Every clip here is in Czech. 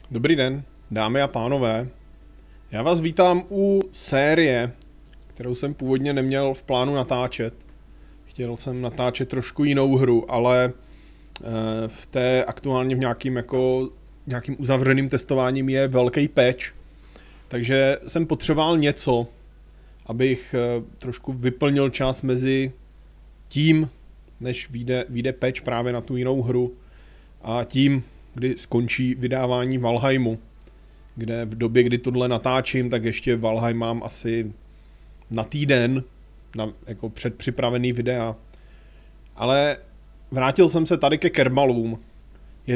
Dobrý den, dámy a pánové. Já vás vítám u série, kterou jsem původně neměl v plánu natáčet. Chtěl jsem natáčet trošku jinou hru, ale v té aktuálně v nějakým uzavřeným testováním je velký patch. Takže jsem potřeboval něco, abych trošku vyplnil čas mezi tím, než vyjde patch právě na tu jinou hru, a tím, kdy skončí vydávání Valheimu, kde v době, kdy tohle natáčím, tak ještě Valheim mám asi na týden, jako předpřipravený videa. Ale vrátil jsem se tady ke Kerbalům. Je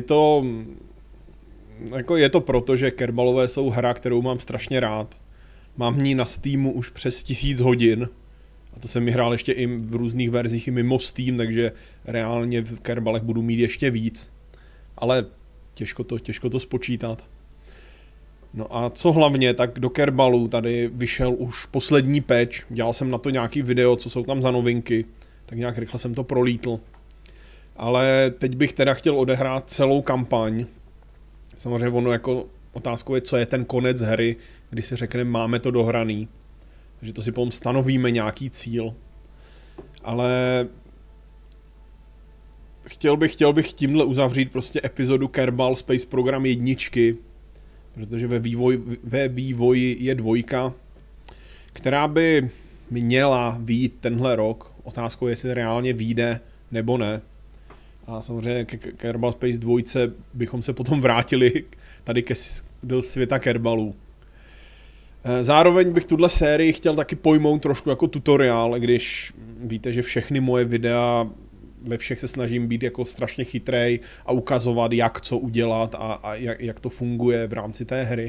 to proto, že Kerbalové jsou hra, kterou mám strašně rád. Mám v ní na Steamu už přes 1000 hodin. A to jsem mi hrál ještě i v různých verzích i mimo Steam, takže reálně v Kerbalech budu mít ještě víc. Ale těžko to spočítat. No a co hlavně, tak do Kerbalů tady vyšel už poslední patch. Dělal jsem na to nějaký video, co jsou tam za novinky. Tak nějak rychle jsem to prolítl. Ale teď bych teda chtěl odehrát celou kampaň. Samozřejmě ono jako otázkou je, co je ten konec hry, kdy si řekneme, máme to dohraný. Takže to si potom stanovíme nějaký cíl. Ale chtěl bych tímhle uzavřít prostě epizodu Kerbal Space Program 1, protože ve vývoji je 2, která by měla vyjít tenhle rok. Otázkou je, jestli reálně vyjde nebo ne. A samozřejmě ke Kerbal Space 2 bychom se potom vrátili tady do světa Kerbalů. Zároveň bych tuhle sérii chtěl taky pojmout trošku jako tutoriál, když víte, že všechny moje videa, ve všech se snažím být jako strašně chytrej a ukazovat, jak co udělat a jak to funguje v rámci té hry.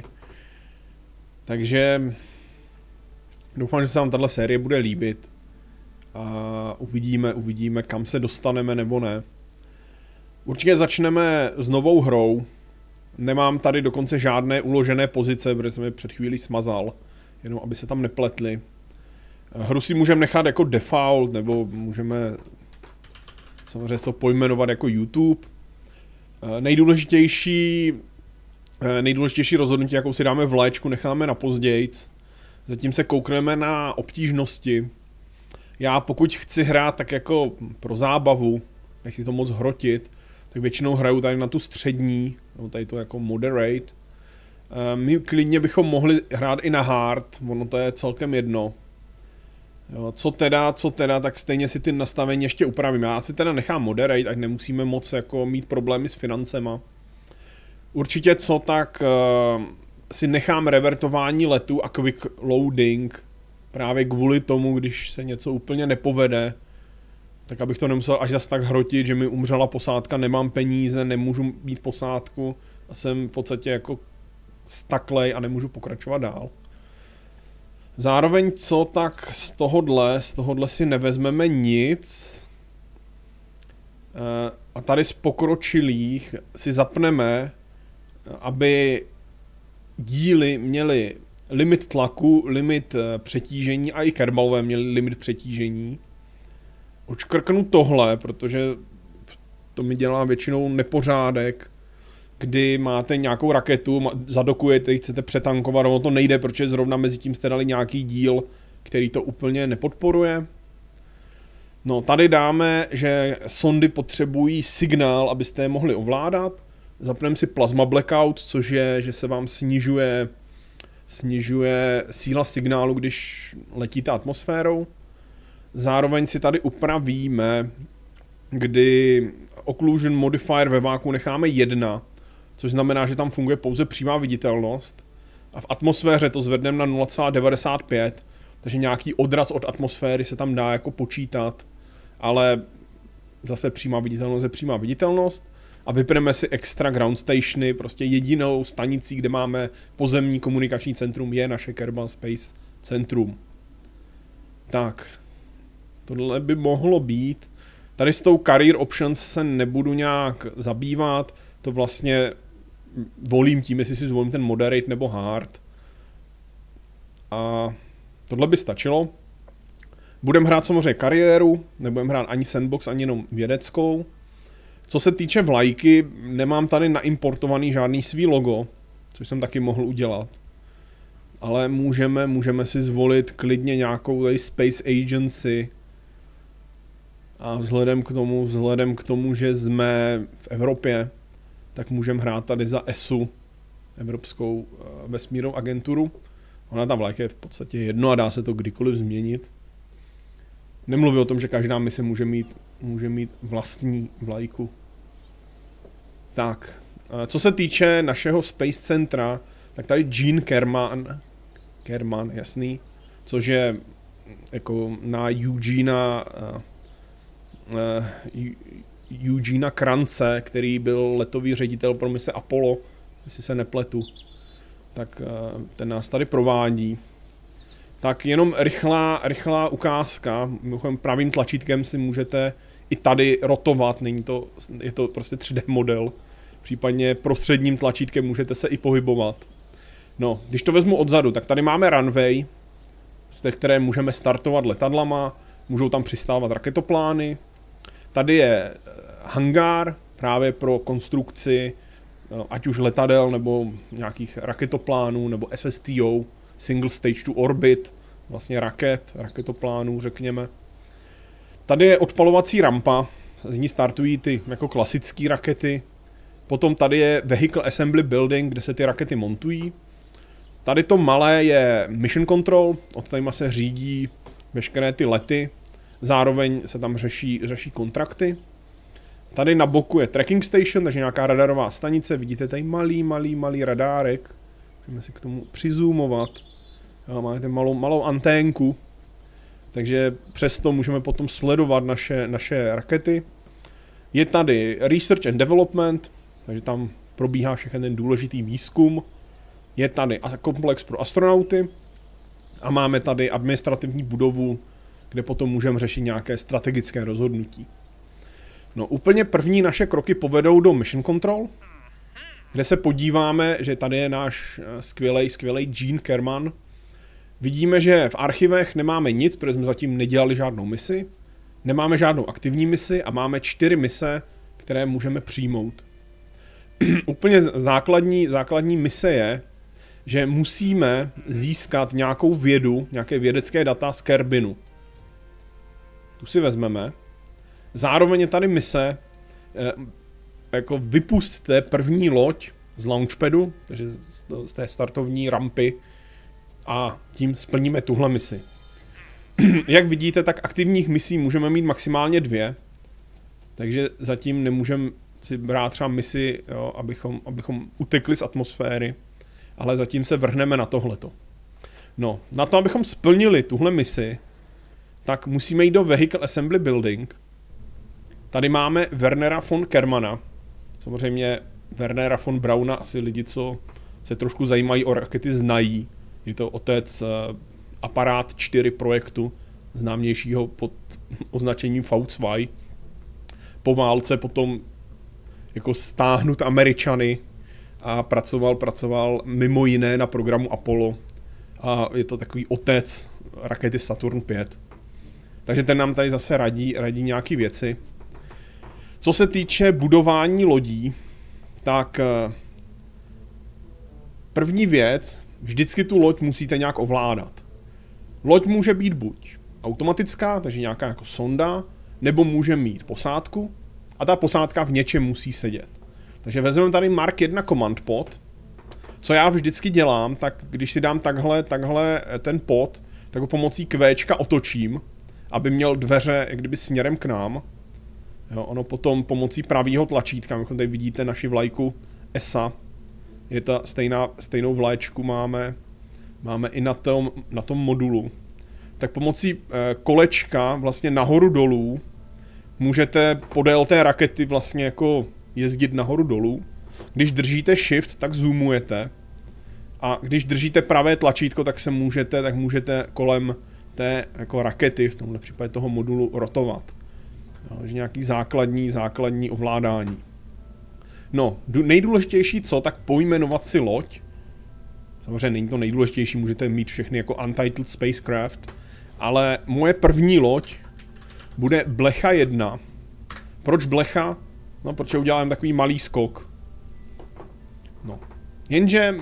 Takže doufám, že se vám tahle série bude líbit a uvidíme, kam se dostaneme nebo ne. Určitě začneme s novou hrou. Nemám tady dokonce žádné uložené pozice, protože jsem je před chvílí smazal, jenom aby se tam nepletli. Hru si můžeme nechat jako default, nebo můžeme samozřejmě to pojmenovat jako YouTube. Nejdůležitější rozhodnutí, jakou si dáme v léčku, necháme na pozdějc. Zatím se koukneme na obtížnosti. Já pokud chci hrát tak jako pro zábavu, nechci to moc hrotit, tak většinou hraju tady na tu střední, nebo tady to jako moderate. My klidně bychom mohli hrát i na hard, ono to je celkem jedno. Jo, co teda, tak stejně si ty nastavení ještě upravím. Já si teda nechám moderate, ať nemusíme moc jako mít problémy s financema. Určitě tak si nechám revertování letu a quick loading, právě kvůli tomu, když se něco úplně nepovede, tak abych to nemusel až zas tak hrotit, že mi umřela posádka, nemám peníze, nemůžu mít posádku a jsem v podstatě jako staklej a nemůžu pokračovat dál. Zároveň tak z tohohle si nevezmeme nic. A tady z pokročilých si zapneme, aby díly měly limit tlaku, limit přetížení a i Kerbalové měli limit přetížení. Očkrknu tohle, protože to mi dělá většinou nepořádek, kdy máte nějakou raketu, zadokujete, chcete přetankovat, ono to nejde, protože zrovna mezi tím jste dali nějaký díl, který to úplně nepodporuje. No, tady dáme, že sondy potřebují signál, abyste je mohli ovládat. Zapneme si Plasma Blackout, což je, že se vám snižuje síla signálu, když letíte atmosférou. Zároveň si tady upravíme, kdy Occlusion Modifier ve váku necháme 1, což znamená, že tam funguje pouze přímá viditelnost. A v atmosféře to zvedneme na 0,95, takže nějaký odraz od atmosféry se tam dá jako počítat, ale zase přímá viditelnost je přímá viditelnost. A vypneme si extra ground stationy, prostě jedinou stanicí, kde máme pozemní komunikační centrum, je naše Kerbal Space centrum. Tak, tohle by mohlo být. Tady s tou Career Options se nebudu nějak zabývat, to vlastně volím tím, jestli si zvolím ten Moderate nebo Hard. A tohle by stačilo. Budeme hrát samozřejmě kariéru, nebudeme hrát ani sandbox, ani jenom vědeckou. Co se týče vlajky, nemám tady naimportovaný žádný svý logo, což jsem taky mohl udělat. Ale můžeme si zvolit klidně nějakou tady Space Agency. A vzhledem k tomu, že jsme v Evropě, tak můžeme hrát tady za ESU, Evropskou vesmírnou agenturu. Ona ta vlajka je v podstatě jedno a dá se to kdykoliv změnit. Nemluví o tom, že každá mise může mít vlastní vlajku. Tak, co se týče našeho Space Centra, tak tady Gene Kerman, jasný, což je jako na Eugena Krance, který byl letový ředitel pro mise Apollo, jestli se nepletu, tak ten nás tady provádí. Tak jenom rychlá ukázka, mimochodem pravým tlačítkem si můžete i tady rotovat, je to prostě 3D model, případně prostředním tlačítkem můžete se i pohybovat. No, když to vezmu odzadu, tak tady máme runway, z které můžeme startovat letadlama, můžou tam přistávat raketoplány. Tady je hangár právě pro konstrukci ať už letadel nebo nějakých raketoplánů nebo SSTO, Single Stage to Orbit, vlastně raketoplánů řekněme. Tady je odpalovací rampa, z ní startují ty jako klasické rakety. Potom tady je Vehicle Assembly Building, kde se ty rakety montují. Tady to malé je Mission Control, od tady se řídí veškeré ty lety. Zároveň se tam řeší kontrakty. Tady na boku je Tracking Station, takže nějaká radarová stanice. Vidíte tady malý radárek. Můžeme si k tomu přizoomovat. Máte malou anténku. Takže přesto můžeme potom sledovat naše rakety. Je tady Research and Development, takže tam probíhá všechny ten důležitý výzkum. Je tady komplex pro astronauty. A máme tady administrativní budovu, kde potom můžeme řešit nějaké strategické rozhodnutí. No, úplně první naše kroky povedou do Mission Control, kde se podíváme, že tady je náš skvělej Gene Kerman. Vidíme, že v archivech nemáme nic, protože jsme zatím nedělali žádnou misi. Nemáme žádnou aktivní misi a máme 4 mise, které můžeme přijmout. Úplně základní mise je, že musíme získat nějakou vědu, nějaké vědecké data z Kerbinu. Tu si vezmeme. Zároveň je tady mise, jako vypustte první loď z launchpadu, takže z té startovní rampy, a tím splníme tuhle misi. Jak vidíte, tak aktivních misí můžeme mít maximálně 2, takže zatím nemůžeme si brát třeba misi, jo, abychom utekli z atmosféry, ale zatím se vrhneme na tohleto. No, na to, abychom splnili tuhle misi, tak musíme jít do Vehicle Assembly Building. Tady máme Wernera von Kermana. Samozřejmě Wernera von Brauna asi lidi, co se trošku zajímají o rakety, znají. Je to otec Aparát 4 projektu, známějšího pod označením V2. Po válce potom jako stáhnut Američany a pracoval mimo jiné na programu Apollo. A je to takový otec rakety Saturn 5. Takže ten nám tady zase radí nějaké věci. Co se týče budování lodí, tak první věc, vždycky tu loď musíte nějak ovládat. Loď může být buď automatická, takže nějaká jako sonda, nebo může mít posádku a ta posádka v něčem musí sedět. Takže vezmeme tady Mark 1 Command Pod. Co já vždycky dělám, tak když si dám takhle ten pod, tak ho pomocí Qčka otočím, aby měl dveře jak kdyby směrem k nám. Jo, ono potom pomocí pravého tlačítka, jako tady vidíte naši vlajku ESA, je ta stejnou vlaječku máme i na tom modulu. Tak pomocí kolečka vlastně nahoru dolů můžete podél té rakety vlastně jako jezdit nahoru dolů. Když držíte shift, tak zoomujete. A když držíte pravé tlačítko, tak můžete kolem té jako rakety, v tomhle případě toho modulu, rotovat. Takže nějaký základní ovládání. No, nejdůležitější co, tak pojmenovat si loď. Samozřejmě není to nejdůležitější, můžete mít všechny jako Untitled Spacecraft. Ale moje první loď bude Blecha 1. Proč Blecha? No, protože udělám takový malý skok. No. Jenže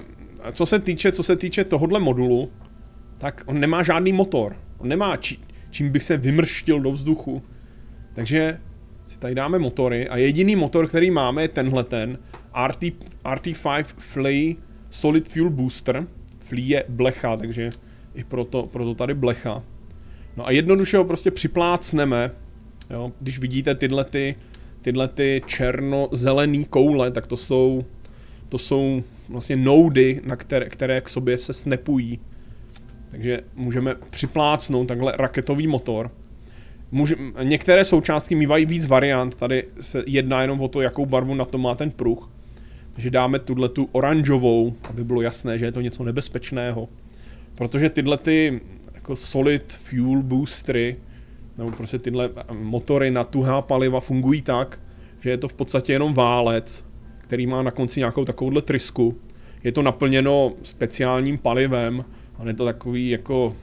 co se týče tohohle modulu, tak on nemá žádný motor. On nemá čím bych se vymrštil do vzduchu. Takže si tady dáme motory a jediný motor, který máme, je tenhleten RT5 Flea Solid Fuel Booster. Flea je blecha, takže i proto tady blecha. No a jednoduše ho prostě připlácneme. Jo? Když vidíte tyhle černo-zelený koule, tak to jsou vlastně noudy, které k sobě se snapují. Takže můžeme připlácnout takhle raketový motor. Některé součástky mývají víc variant, tady se jedná jenom o to, jakou barvu na to má ten pruh. Takže dáme tu oranžovou, aby bylo jasné, že je to něco nebezpečného. Protože tyhle jako solid fuel boostery, nebo prostě tyhle motory na tuhá paliva fungují tak, že je to v podstatě jenom válec, který má na konci nějakou takovouhle trysku. Je to naplněno speciálním palivem, ale je to takový jako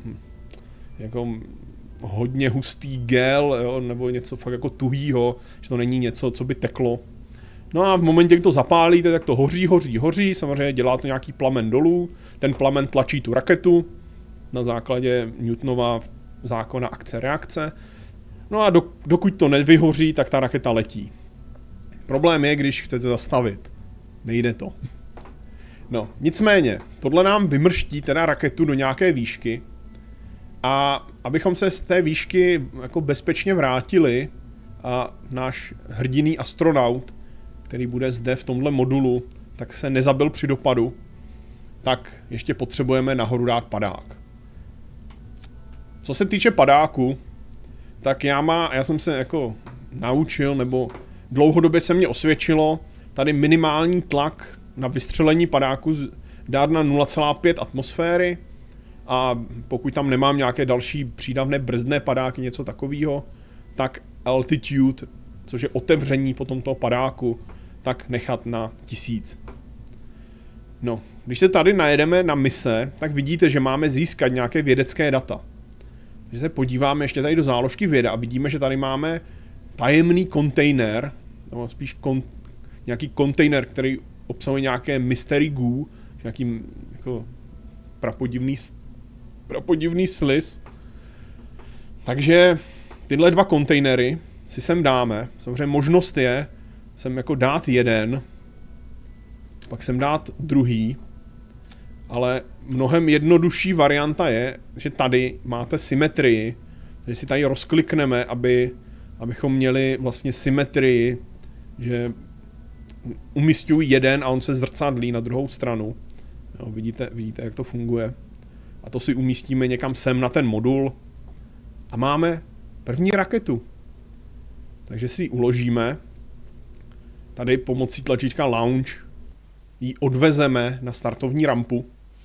hodně hustý gel, jo, nebo něco fakt jako tuhýho, že to není něco, co by teklo. No a v momentě, kdy to zapálíte, tak to hoří, samozřejmě dělá to nějaký plamen dolů, ten plamen tlačí tu raketu na základě Newtonova zákona akce-reakce. No a dokud to nevyhoří, tak ta raketa letí. Problém je, když chcete zastavit. Nejde to. No, nicméně, tohle nám vymrští teda raketu do nějaké výšky a abychom se z té výšky jako bezpečně vrátili a náš hrdinný astronaut, který bude zde v tomhle modulu, tak se nezabil při dopadu, tak ještě potřebujeme nahoru dát padák. Co se týče padáku, tak já jsem se jako naučil, nebo dlouhodobě se mě osvědčilo tady minimální tlak na vystřelení padáku dát na 0,5 atmosféry a pokud tam nemám nějaké další přídavné brzdné padáky, něco takového, tak altitude, což je otevření potom toho padáku, tak nechat na 1000. No, když se tady najedeme na mise, tak vidíte, že máme získat nějaké vědecké data. Když se podíváme ještě tady do záložky věda a vidíme, že tady máme tajemný kontejner, nebo spíš nějaký kontejner, který obsahuje nějaké mystery goo, nějaký jako prapodivný sliz. Takže tyhle dva kontejnery si sem dáme. Samozřejmě možnost je sem jako dát jeden, pak sem dát druhý, ale mnohem jednodušší varianta je, že tady máte symetrii, že si tady rozklikneme, abychom měli vlastně symetrii, že umisťuji jeden a on se zrcadlí na druhou stranu. Jo, vidíte, jak to funguje. A to si umístíme někam sem na ten modul a máme první raketu. Takže si ji uložíme. Tady pomocí tlačítka Launch ji odvezeme na startovní rampu.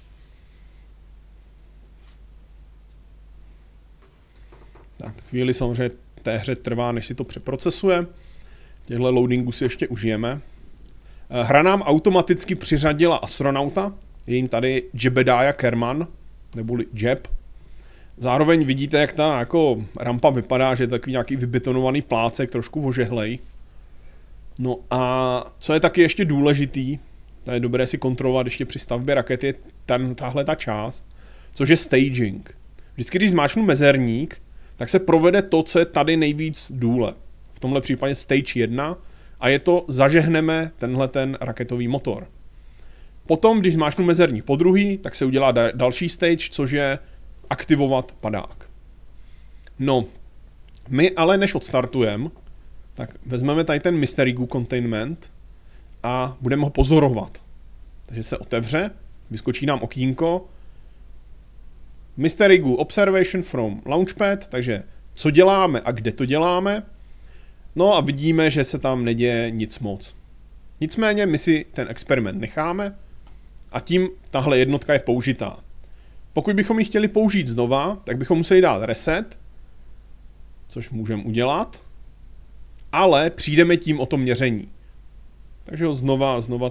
Tak chvíli samozřejmě té hře trvá, než si to přeprocesuje. Těchto loadingů si ještě užijeme. Hra nám automaticky přiřadila astronauta, je jim tady Jebediah Kerman, neboli Jeb. Zároveň vidíte, jak ta jako rampa vypadá, že je takový nějaký vybetonovaný plácek, trošku ožehlej. No a co je taky ještě důležitý, to je dobré si kontrolovat ještě při stavbě rakety, je tahle ta část, což je staging. Vždycky, když zmáčknu mezerník, tak se provede to, co je tady nejvíc důle. V tomhle případě stage 1 a je to zažehneme tenhle ten raketový motor. Potom, když zmáčknu mezerník po druhý, tak se udělá další stage, což je aktivovat padák. No, my ale než odstartujeme, tak vezmeme tady ten Mystery Goo Containment a budeme ho pozorovat. Takže se otevře, vyskočí nám okýnko, Mystery Goo Observation from Launchpad, takže co děláme a kde to děláme. No a vidíme, že se tam neděje nic moc. Nicméně my si ten experiment necháme a tím tahle jednotka je použitá. Pokud bychom ji chtěli použít znova, tak bychom museli dát reset, což můžeme udělat, ale přijdeme tím o to měření. Takže ho znova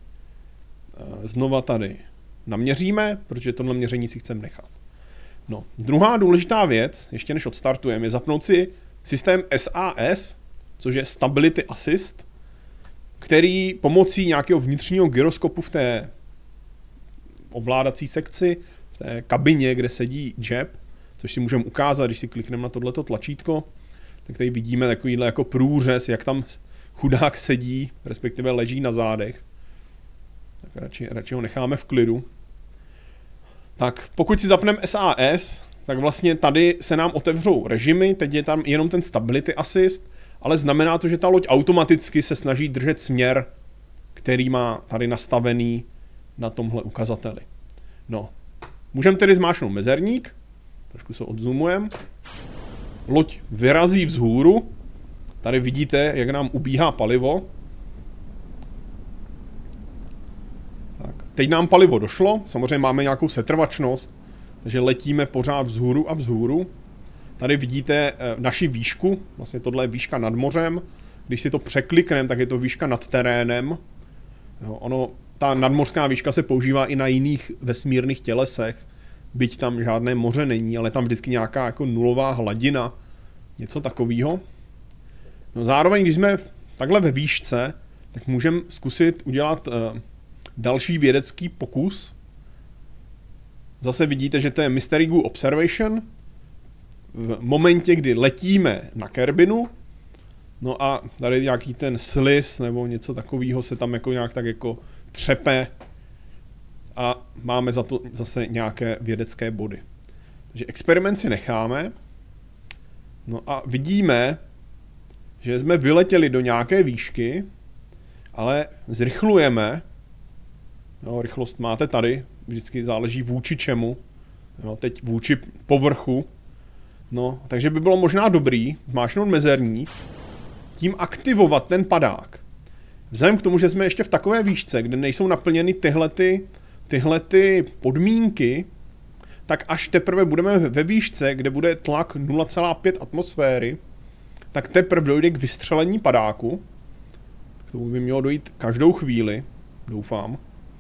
tady naměříme, protože tohle měření si chceme nechat. No, druhá důležitá věc, ještě než odstartujeme, je zapnout si systém SAS, což je Stability Assist, který pomocí nějakého vnitřního gyroskopu v té ovládací sekci, v té kabině, kde sedí Jeb, což si můžeme ukázat, když si klikneme na tohleto tlačítko, tak tady vidíme takovýhle jako průřez, jak tam chudák sedí, respektive leží na zádech. Tak radši ho necháme v klidu. Tak pokud si zapneme SAS, tak vlastně tady se nám otevřou režimy, teď je tam jenom ten Stability Assist, ale znamená to, že ta loď automaticky se snaží držet směr, který má tady nastavený na tomhle ukazateli. No, můžeme tedy zmáčknout mezerník, trošku se odzoomujeme. Loď vyrazí vzhůru, tady vidíte, jak nám ubíhá palivo. Tak, teď nám palivo došlo, samozřejmě máme nějakou setrvačnost, takže letíme pořád vzhůru a vzhůru. Tady vidíte naši výšku, vlastně tohle je výška nad mořem. Když si to překlikneme, tak je to výška nad terénem. Jo, ta nadmořská výška se používá i na jiných vesmírných tělesech, byť tam žádné moře není, ale tam vždycky nějaká jako nulová hladina, něco takového. No zároveň, když jsme takhle ve výšce, tak můžeme zkusit udělat další vědecký pokus. Zase vidíte, že to je Mystery Goo Observation. V momentě, kdy letíme na Kerbinu, no a tady nějaký ten sliz nebo něco takového se tam jako nějak tak jako třepe a máme za to zase nějaké vědecké body. Takže experiment si necháme. No a vidíme, že jsme vyletěli do nějaké výšky, ale zrychlujeme. No, rychlost máte tady, vždycky záleží vůči čemu. No, teď vůči povrchu. No, takže by bylo možná dobrý zmáčknout mezerník, tím aktivovat ten padák. Vzhledem k tomu, že jsme ještě v takové výšce, kde nejsou naplněny tyhle podmínky, tak až teprve budeme ve výšce, kde bude tlak 0,5 atmosféry, tak teprve dojde k vystřelení padáku. K tomu by mělo dojít každou chvíli, doufám.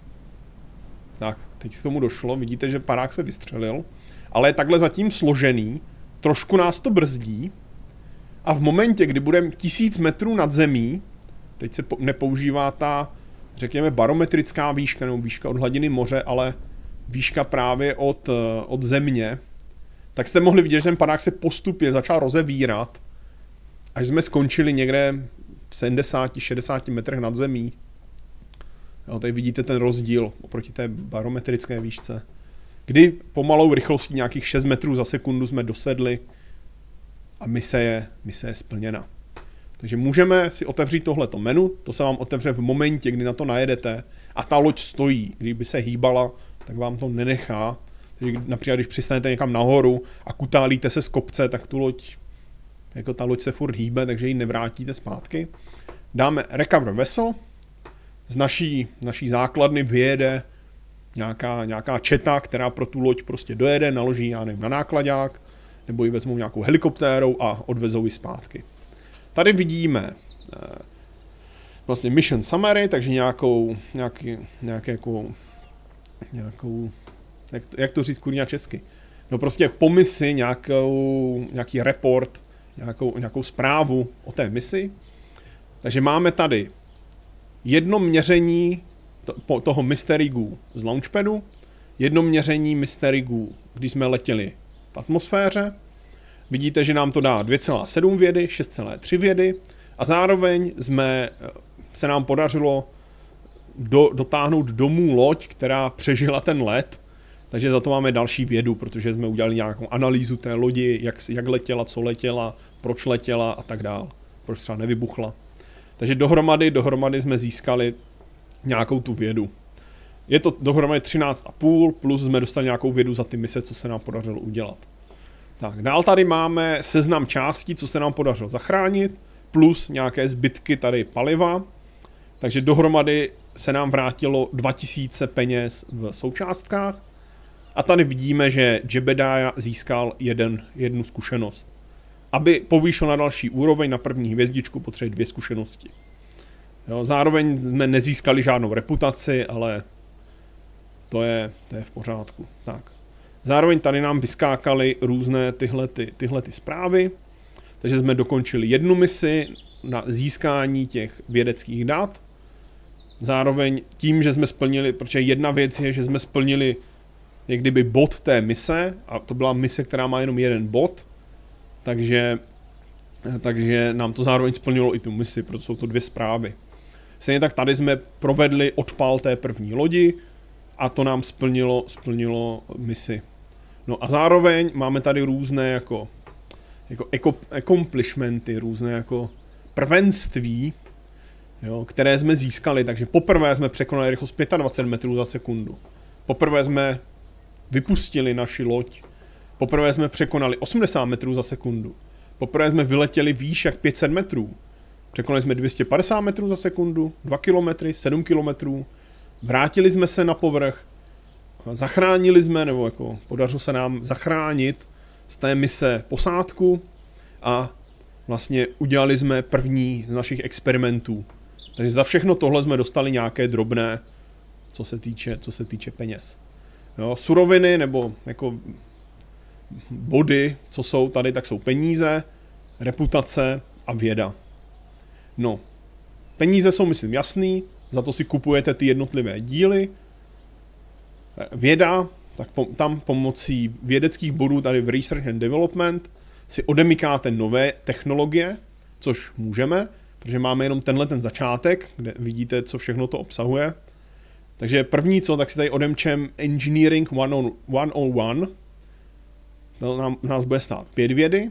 Tak, teď k tomu došlo, vidíte, že padák se vystřelil, ale je takhle zatím složený, trošku nás to brzdí a v momentě, kdy budeme 1000 metrů nad zemí, teď se nepoužívá ta, řekněme, barometrická výška, nebo výška od hladiny moře, ale výška právě od země, tak jste mohli vidět, že ten padák se postupně začal rozevírat, až jsme skončili někde v 70-60 metrech nad zemí. Jo, tady vidíte ten rozdíl oproti té barometrické výšce, kdy pomalou rychlostí nějakých 6 metrů za sekundu jsme dosedli a mise je splněna. Takže můžeme si otevřít tohleto menu, to se vám otevře v momentě, kdy na to najedete a ta loď stojí. Kdyby se hýbala, tak vám to nenechá. Takže například, když přistanete někam nahoru a kutálíte se z kopce, tak tu loď, jako ta loď se furt hýbe, takže ji nevrátíte zpátky. Dáme Recover Vessel, z naší základny vyjede nějaká četa, která pro tu loď prostě dojede, naloží, já nevím, na nákladák, nebo ji vezmou nějakou helikoptérou a odvezou ji zpátky. Tady vidíme vlastně mission summary, takže nějakou jak to říct kurňa česky? No prostě po misi nějaký report, nějakou zprávu o té misi. Takže máme tady jedno měření toho Mystery Goo z launchpadu, jedno měření Mystery Goo, když jsme letěli v atmosféře. Vidíte, že nám to dá 2,7 vědy, 6,3 vědy a zároveň se nám podařilo dotáhnout domů loď, která přežila ten let, takže za to máme další vědu, protože jsme udělali nějakou analýzu té lodi, jak letěla, co letěla, proč letěla a tak dál, proč třeba nevybuchla. Takže dohromady jsme získali nějakou tu vědu. Je to dohromady 13,5, plus jsme dostali nějakou vědu za ty mise, co se nám podařilo udělat. Tak, dál tady máme seznam částí, co se nám podařilo zachránit, plus nějaké zbytky tady paliva. Takže dohromady se nám vrátilo 2000 peněz v součástkách. A tady vidíme, že Jebediah získal jednu zkušenost. Aby povýšil na další úroveň, na první hvězdičku, potřebuje 2 zkušenosti. Jo, zároveň jsme nezískali žádnou reputaci, ale to je v pořádku. Tak. Zároveň tady nám vyskákaly různé tyhle zprávy, takže jsme dokončili jednu misi na získání těch vědeckých dat. Zároveň tím, že jsme splnili, protože jedna věc je, že jsme splnili jak kdyby bod té mise, a to byla mise, která má jenom jeden bod, takže nám to zároveň splnilo i tu misi, protože jsou to 2 zprávy. Stejně tak tady jsme provedli odpal té první lodi a to nám splnilo misi. No a zároveň máme tady různé jako accomplishmenty, různé jako prvenství, jo, které jsme získali. Takže poprvé jsme překonali rychlost 25 metrů za sekundu. Poprvé jsme vypustili naši loď. Poprvé jsme překonali 80 metrů za sekundu. Poprvé jsme vyletěli výš jak 500 metrů. Překonali jsme 250 metrů za sekundu, 2 kilometry, 7 kilometrů. Vrátili jsme se na povrch. Zachránili jsme, nebo jako podařilo se nám zachránit z té mise posádku a vlastně udělali jsme první z našich experimentů. Takže za všechno tohle jsme dostali nějaké drobné, co se týče peněz. Jo, suroviny nebo jako body, co jsou tady, tak jsou peníze, reputace a věda. No, peníze jsou, myslím, jasný, za to si kupujete ty jednotlivé díly. Věda, tak tam pomocí vědeckých bodů tady v Research and Development si odemykáte nové technologie, což můžeme, protože máme jenom tenhle ten začátek, kde vidíte, co všechno to obsahuje. Takže první co, tak si tady odemčem Engineering 101. To nás bude stát 5 vědy.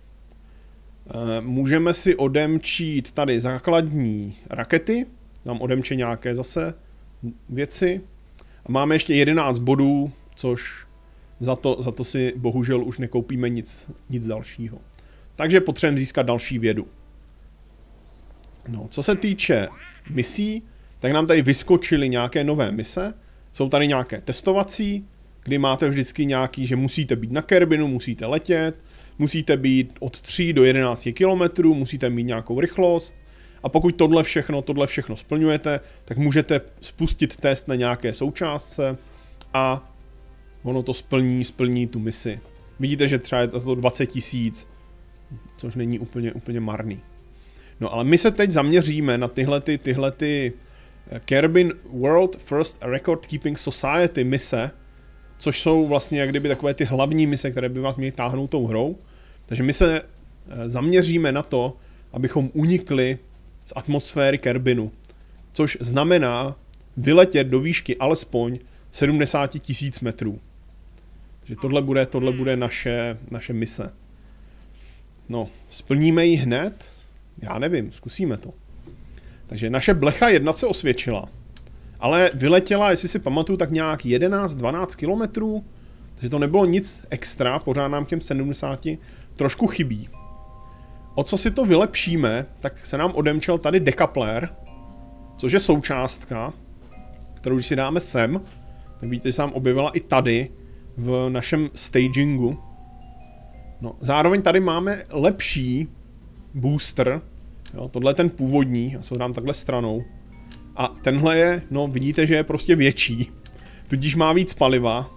Můžeme si odemčít tady základní rakety. Nám odemče nějaké zase věci. A máme ještě 11 bodů, což za to si bohužel už nekoupíme nic dalšího. Takže potřebujeme získat další vědu. No, co se týče misí, tak nám tady vyskočily nějaké nové mise. Jsou tady nějaké testovací, kdy máte vždycky nějaký, že musíte být na Kerbinu, musíte letět, musíte být od 3 do 11 km, musíte mít nějakou rychlost. A pokud tohle všechno splňujete, tak můžete spustit test na nějaké součástce a ono to splní tu misi. Vidíte, že třeba je to 20 000, což není úplně marný. No ale my se teď zaměříme na tyhle Kerbin World First Record Keeping Society mise, což jsou vlastně jak kdyby takové ty hlavní mise, které by vás měly táhnout tou hrou. Takže my se zaměříme na to, abychom unikli z atmosféry Kerbinu, což znamená vyletět do výšky alespoň 70 000 metrů. Takže tohle bude naše mise. No, splníme ji hned? Já nevím, zkusíme to. Takže naše Blecha 1 se osvědčila, ale vyletěla, jestli si pamatuju, tak nějak 11-12 kilometrů, takže to nebylo nic extra, pořád nám těm 70 trošku chybí. O co si to vylepšíme, tak se nám odemčel tady dekapler, což je součástka, kterou když si dáme sem, tak vidíte, že se nám objevila i tady v našem stagingu. No, zároveň tady máme lepší booster, jo, tohle je ten původní, já se ho dám takhle stranou. A tenhle je, no vidíte, že je prostě větší, tudíž má víc paliva,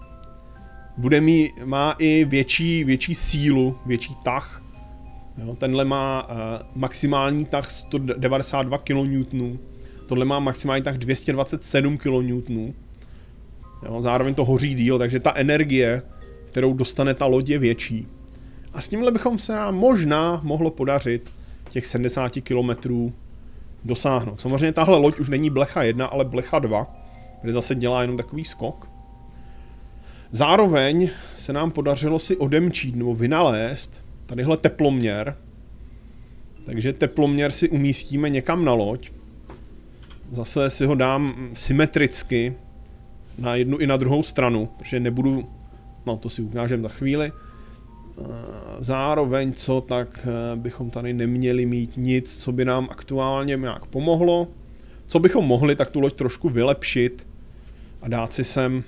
má i větší sílu, větší tah. Jo, tenhle má maximální tah 192 kN, tohle má maximální tah 227 kN. Jo, zároveň to hoří díl, takže ta energie, kterou dostane ta loď, je větší. A s tímhle bychom se nám možná mohlo podařit těch 70 km dosáhnout. Samozřejmě tahle loď už není Blecha 1, ale Blecha 2, kde zase dělá jenom takový skok. Zároveň se nám podařilo si odemčít nebo vynalézt tadyhle teploměr. Takže teploměr si umístíme někam na loď. Zase si ho dám symetricky na jednu i na druhou stranu, protože nebudu, no to si ukážem za chvíli. Zároveň co, tak bychom tady neměli mít nic, co by nám aktuálně nějak pomohlo. Co bychom mohli, tak tu loď trošku vylepšit a dát si sem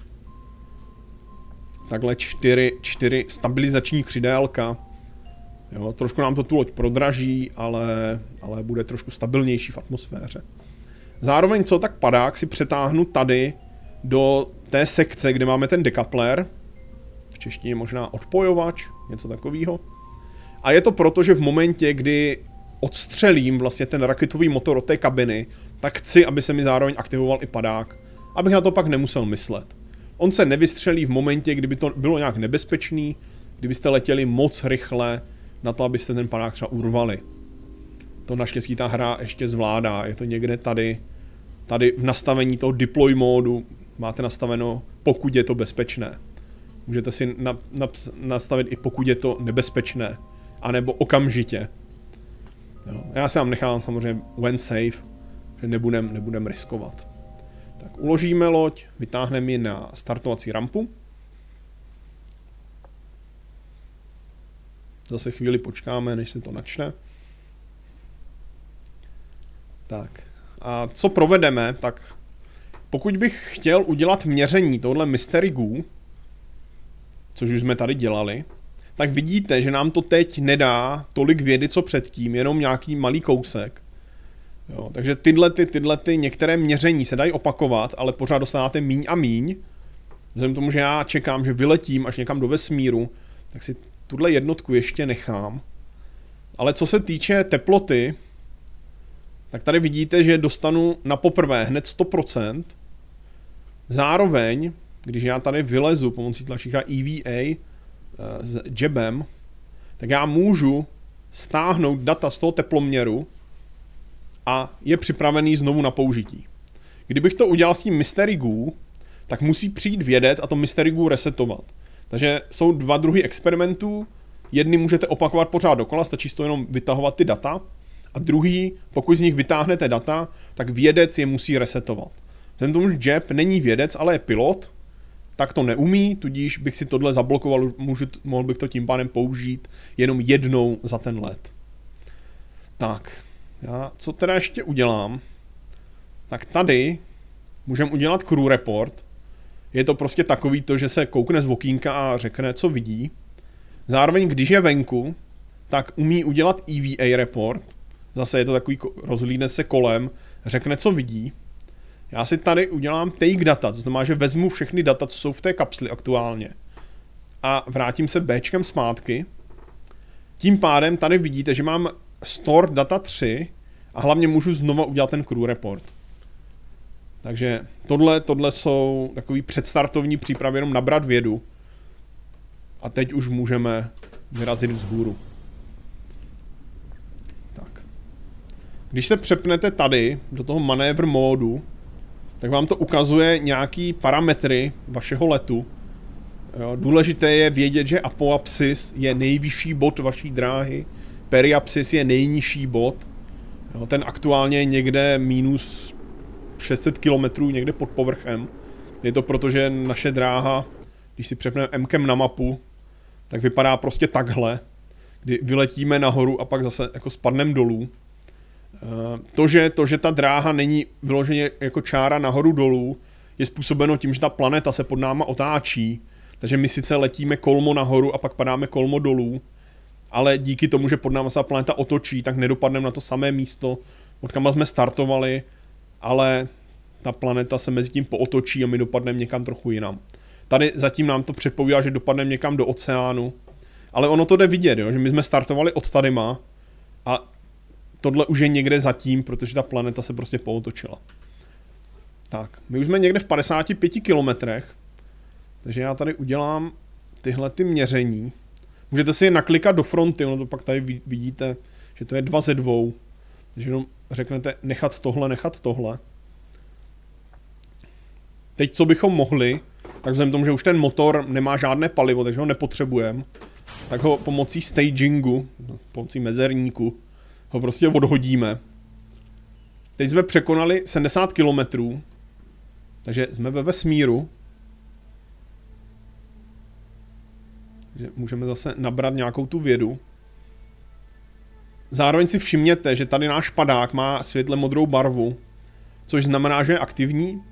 takhle 4 stabilizační křidélka. Jo, trošku nám to tu loď prodraží, ale bude trošku stabilnější v atmosféře. Zároveň co, tak padák si přetáhnu tady do té sekce, kde máme ten dekapler. V češtině možná odpojovač, něco takového. A je to proto, že v momentě, kdy odstřelím vlastně ten raketový motor od té kabiny, tak chci, aby se mi zároveň aktivoval i padák, abych na to pak nemusel myslet. On se nevystřelí v momentě, kdyby to bylo nějak nebezpečný, kdybyste letěli moc rychle na to, abyste ten padák třeba urvali. To naštěstí ta hra ještě zvládá, je to někde tady v nastavení toho deploy módu máte nastaveno, pokud je to bezpečné. Můžete si nastavit i pokud je to nebezpečné, anebo okamžitě. Jo. Já si vám nechám samozřejmě when safe, že nebudem riskovat. Tak uložíme loď, vytáhneme ji na startovací rampu. Zase chvíli počkáme, než se to načne. Tak. A co provedeme, tak pokud bych chtěl udělat měření tohle Mystery Goo, což už jsme tady dělali, tak vidíte, že nám to teď nedá tolik vědy, co předtím, jenom nějaký malý kousek. Jo, takže tyhle některé měření se dají opakovat, ale pořád dostáváte míň a míň. Vzhledem k tomu, že já čekám, že vyletím až někam do vesmíru, tak si tuhle jednotku ještě nechám. Ale co se týče teploty, tak tady vidíte, že dostanu na poprvé hned 100%. Zároveň, když já tady vylezu pomocí tlačítka EVA s jabem, tak já můžu stáhnout data z toho teploměru a je připravený znovu na použití. Kdybych to udělal s tím Mystery Goo, tak musí přijít vědec a to Mystery Goo resetovat. Takže jsou dva druhy experimentů. Jedny můžete opakovat pořád dokola, stačí to jenom vytahovat ty data. A druhý, pokud z nich vytáhnete data, tak vědec je musí resetovat. Vzhledem tomu, že Jeb není vědec, ale je pilot, tak to neumí, tudíž bych si tohle zablokoval, mohl bych to tím pádem použít jenom jednou za ten let. Tak, já co teda ještě udělám, tak tady můžeme udělat crew report. Je to prostě takový to, že se koukne z okýnka a řekne, co vidí. Zároveň, když je venku, tak umí udělat EVA report. Zase je to takový, rozhlídne se kolem, řekne, co vidí. Já si tady udělám take data, to znamená, že vezmu všechny data, co jsou v té kapsli aktuálně. A vrátím se Bčkem zpátky. Tím pádem tady vidíte, že mám store data 3 a hlavně můžu znova udělat ten crew report. Takže tohle jsou takový předstartovní přípravy, jenom nabrat vědu. A teď už můžeme vyrazit vzhůru. Tak. Když se přepnete tady do toho manévr módu, tak vám to ukazuje nějaký parametry vašeho letu. Jo, důležité je vědět, že apoapsis je nejvyšší bod vaší dráhy, periapsis je nejnižší bod. Jo, ten aktuálně je někde minus 600 km někde pod povrchem. Je to proto, že naše dráha, když si přepneme M-kem na mapu, tak vypadá prostě takhle, kdy vyletíme nahoru a pak zase jako spadneme dolů. To, že ta dráha není vyloženě jako čára nahoru dolů, je způsobeno tím, že ta planeta se pod náma otáčí, takže my sice letíme kolmo nahoru a pak padáme kolmo dolů, ale díky tomu, že pod náma se ta planeta otočí, tak nedopadneme na to samé místo, odkama jsme startovali, ale ta planeta se mezi tím pootočí a my dopadneme někam trochu jinam. Tady zatím nám to předpovídá, že dopadneme někam do oceánu, ale ono to jde vidět, jo? Že my jsme startovali od tadyma a tohle už je někde zatím, protože ta planeta se prostě pootočila. Tak, my už jsme někde v 55 kilometrech, takže já tady udělám tyhle ty měření. Můžete si je naklikat do fronty, ono to pak tady vidíte, že to je 2 ze 2. Takže jenom řeknete nechat tohle. Teď co bychom mohli, tak vzhledem tomu, že už ten motor nemá žádné palivo, takže ho nepotřebujeme, tak ho pomocí stagingu, pomocí mezerníku, ho prostě odhodíme. Teď jsme překonali 70 km, takže jsme ve vesmíru. Takže můžeme zase nabrat nějakou tu vědu. Zároveň si všimněte, že tady náš padák má světle modrou barvu, což znamená, že je aktivní.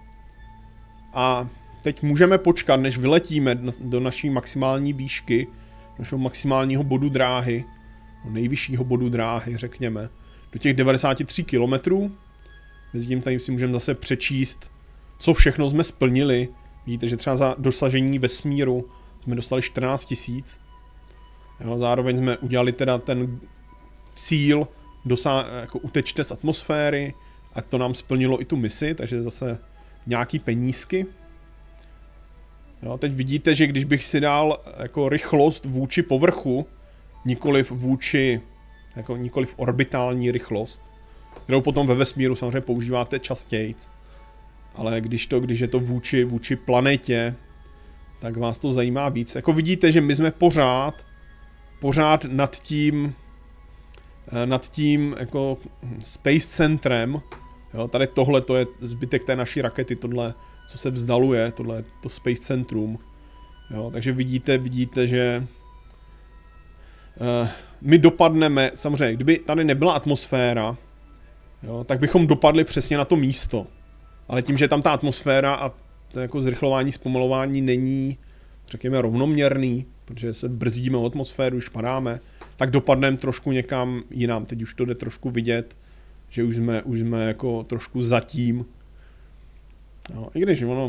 A teď můžeme počkat, než vyletíme do naší maximální výšky, našeho maximálního bodu dráhy, nejvyššího bodu dráhy, řekněme, do těch 93 km. Mezitím tady si můžeme zase přečíst, co všechno jsme splnili. Vidíte, že třeba za dosažení vesmíru jsme dostali 14 000. Zároveň jsme udělali teda ten cíl, jako utečte z atmosféry ať to nám splnilo i tu misi, takže zase nějaký penízky. Jo, teď vidíte, že když bych si dal jako rychlost vůči povrchu, nikoliv orbitální rychlost, kterou potom ve vesmíru samozřejmě používáte častěji, ale když je to vůči planetě, tak vás to zajímá víc. Jako vidíte, že my jsme pořád nad tím jako space centrem. Jo, tady tohle to je zbytek té naší rakety, tohle, co se vzdaluje, tohle je to space centrum. Jo, takže vidíte, že my dopadneme, samozřejmě, kdyby tady nebyla atmosféra, jo, tak bychom dopadli přesně na to místo. Ale tím, že tam ta atmosféra a to jako zrychlování, zpomalování není, řekněme, rovnoměrný, protože se brzdíme o atmosféru, už padáme, tak dopadneme trošku někam jinam. Teď už to jde trošku vidět, že už jsme jako trošku zatím. No, i když ono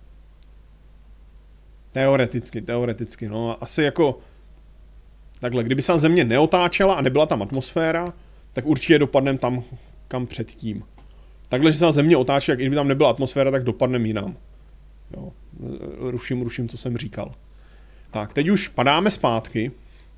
teoreticky, no, asi jako takhle, kdyby se Země neotáčela a nebyla tam atmosféra, tak určitě dopadneme tam, kam předtím. Takhle, že se Země otáčí, jak kdyby tam nebyla atmosféra, tak dopadneme jinam. Jo, ruším, co jsem říkal. Tak, teď už padáme zpátky.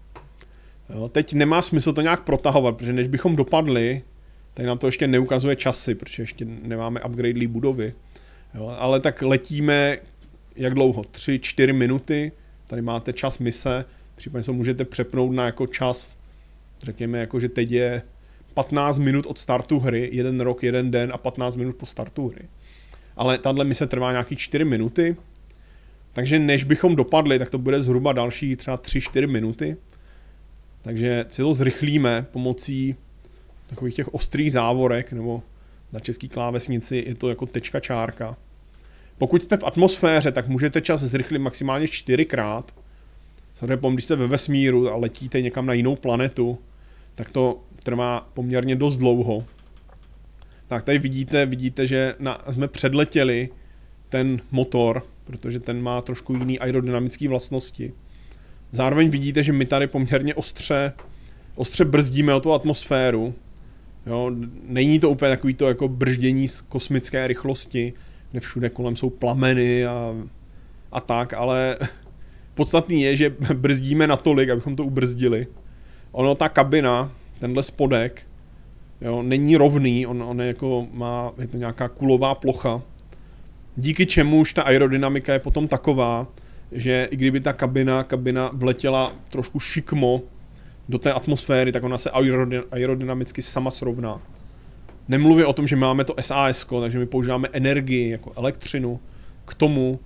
Jo, teď nemá smysl to nějak protahovat, protože než bychom dopadli, tak nám to ještě neukazuje časy, protože ještě nemáme upgradelý budovy. Jo, ale tak letíme, jak dlouho? 3-4 minuty. Tady máte čas mise, případně se můžete přepnout na jako čas, řekněme, jako že teď je 15 minut od startu hry, 1 rok, 1 den a 15 minut po startu hry. Ale tahle mise trvá nějaký 4 minuty, takže než bychom dopadli, tak to bude zhruba další třeba 3-4 minuty. Takže si to zrychlíme pomocí takových těch ostrých závorek, nebo na český klávesnici je to jako tečka čárka. Pokud jste v atmosféře, tak můžete čas zrychlit maximálně 4krát. Samozřejmě, když jste ve vesmíru a letíte někam na jinou planetu, tak to trvá poměrně dost dlouho. Tak tady vidíte, že jsme předletěli ten motor, protože ten má trošku jiný aerodynamické vlastnosti. Zároveň vidíte, že my tady poměrně ostře brzdíme o tu atmosféru. Jo, není to úplně takový to jako brždění z kosmické rychlosti, kde všude kolem jsou plameny a tak, ale podstatný je, že brzdíme natolik, abychom to ubrzdili. Ono, ta kabina, tenhle spodek, jo, není rovný, on je jako je to nějaká kulová plocha, díky čemuž ta aerodynamika je potom taková, že i kdyby ta kabina vletěla trošku šikmo do té atmosféry, tak ona se aerodynamicky sama srovná. Nemluvě o tom, že máme to SAS, takže my používáme energii, jako elektřinu, k tomu,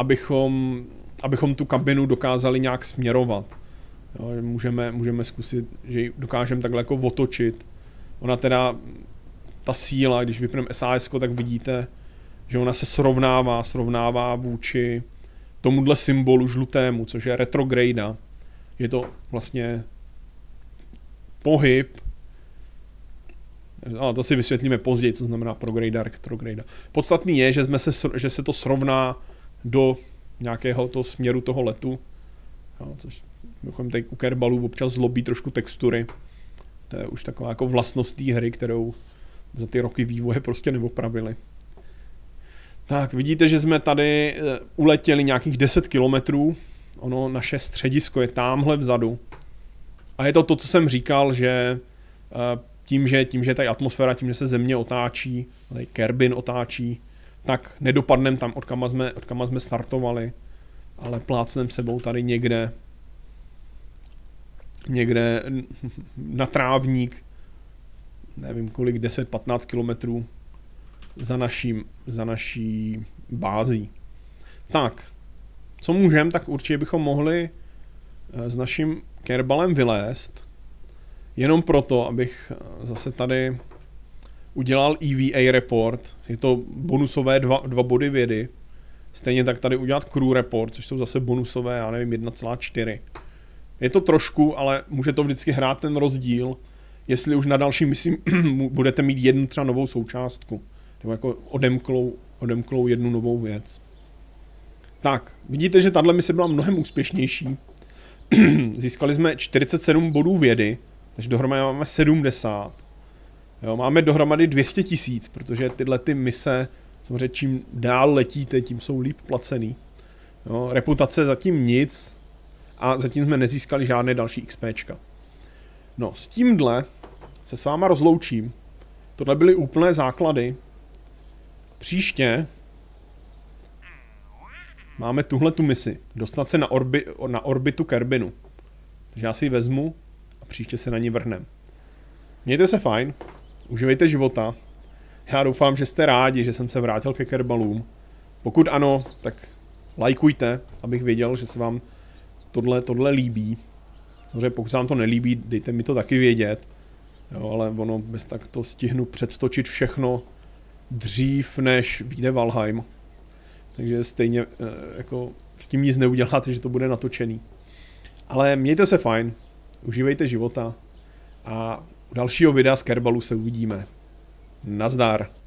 abychom tu kabinu dokázali nějak směrovat. Jo, můžeme zkusit, že ji dokážeme takhle jako otočit. Ona teda, ta síla, když vypneme SAS, tak vidíte, že ona se srovnává vůči tomuhle symbolu žlutému, což je retrograda. Je to vlastně pohyb. To si vysvětlíme později, co znamená prograda, retrograda. Podstatný je, že se to srovná do nějakého toho směru toho letu. Jo, což bychom tady u Kerbalů občas zlobí trošku textury. To je už taková jako vlastnost té hry, kterou za ty roky vývoje prostě neopravili. Tak, vidíte, že jsme tady uletěli nějakých 10 kilometrů. Ono, naše středisko je támhle vzadu. A je to, co jsem říkal, že tím, že tady atmosféra, tím, že se Země otáčí, tady Kerbin otáčí, tak nedopadneme tam, odkama jsme startovali, ale plácneme sebou tady někde na trávník, nevím kolik, 10-15 kilometrů za naší bází. Tak, co můžeme, tak určitě bychom mohli s naším Kerbalem vylézt, jenom proto, abych zase tady udělal EVA report, je to bonusové 2 body vědy, stejně tak tady udělat crew report, což jsou zase bonusové, já nevím, 1,4. Je to trošku, ale může to vždycky hrát ten rozdíl, jestli už na další misi budete mít jednu třeba novou součástku, nebo jako odemklou jednu novou věc. Tak, vidíte, že tahle mise byla mnohem úspěšnější. Získali jsme 47 bodů vědy, takže dohromady máme 70. Jo, máme dohromady 200 000, protože tyhle ty mise, samozřejmě čím dál letíte, tím jsou líp placený. Jo, reputace zatím nic a zatím jsme nezískali žádné další XPčka. No, s tímhle se s váma rozloučím. Tohle byly úplné základy. Příště máme tuhle tu misi. Dostat se na orbitu Kerbinu. Takže já si ji vezmu a příště se na ní vrhnem. Mějte se fajn, uživejte života. Já doufám, že jste rádi, že jsem se vrátil ke Kerbalům. Pokud ano, tak lajkujte, abych věděl, že se vám tohle líbí. Samozřejmě pokud se vám to nelíbí, dejte mi to taky vědět. Jo, ale ono bez tak to stihnu předtočit všechno dřív, než vyjde Valheim. Takže stejně jako s tím nic neuděláte, že to bude natočený. Ale mějte se fajn, užívejte života a u dalšího videa z Kerbalu se uvidíme. Nazdar.